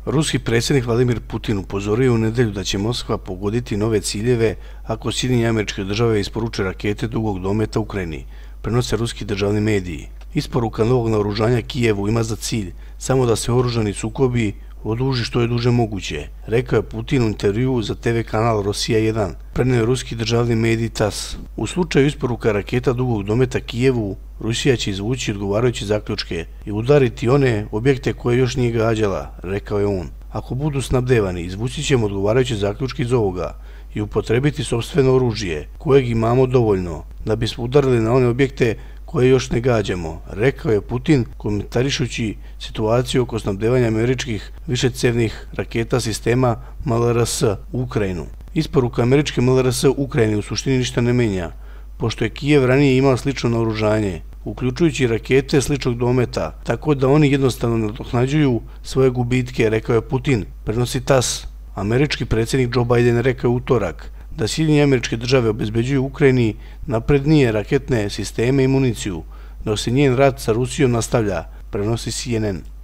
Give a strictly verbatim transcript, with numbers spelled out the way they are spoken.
Ruski predsjednik Vladimir Putin upozorio u nedelju da će Moskva pogoditi nove ciljeve ako Sjedinjene Američke Države isporuče rakete dugog dometa Ukrajini, prenose ruski državni mediji. Isporuka novog naoružanja Kijevu ima za cilj samo da se oružani sukobi oduži što je duže moguće, rekao je Putin u intervjuu za te ve kanal Rosija jedan, preneo je ruski državni medij tas. U slučaju isporuka raketa dugog dometa Kijevu, Rusija će izvući odgovarajuće zaključke i udariti one objekte koje još nije gađala, rekao je on. Ako budu snabdevani, izvući ćemo odgovarajuće zaključke iz ovoga i upotrebiti sopstveno oružje, kojeg imamo dovoljno, da bismo udarili na one objekte koje još ne gađamo, rekao je Putin komentarišući situaciju oko snabdevanja američkih višecevnih raketa sistema em el er es u Ukrajinu. Isporuka američke em el er es u Ukrajini u suštini ništa ne menja, pošto je Kijev ranije imao slično naoružanje, uključujući rakete sličnog dometa, tako da oni jednostavno nadoknađuju svoje gubitke, rekao je Putin, prenosi tas. Američki predsjednik Joe Biden rekao je utorak da Sjedinjene Američke Države obezbeđuju Ukrajini naprednije raketne sisteme i municiju, dok se njen rat sa Rusijom nastavlja, prenosi C N N.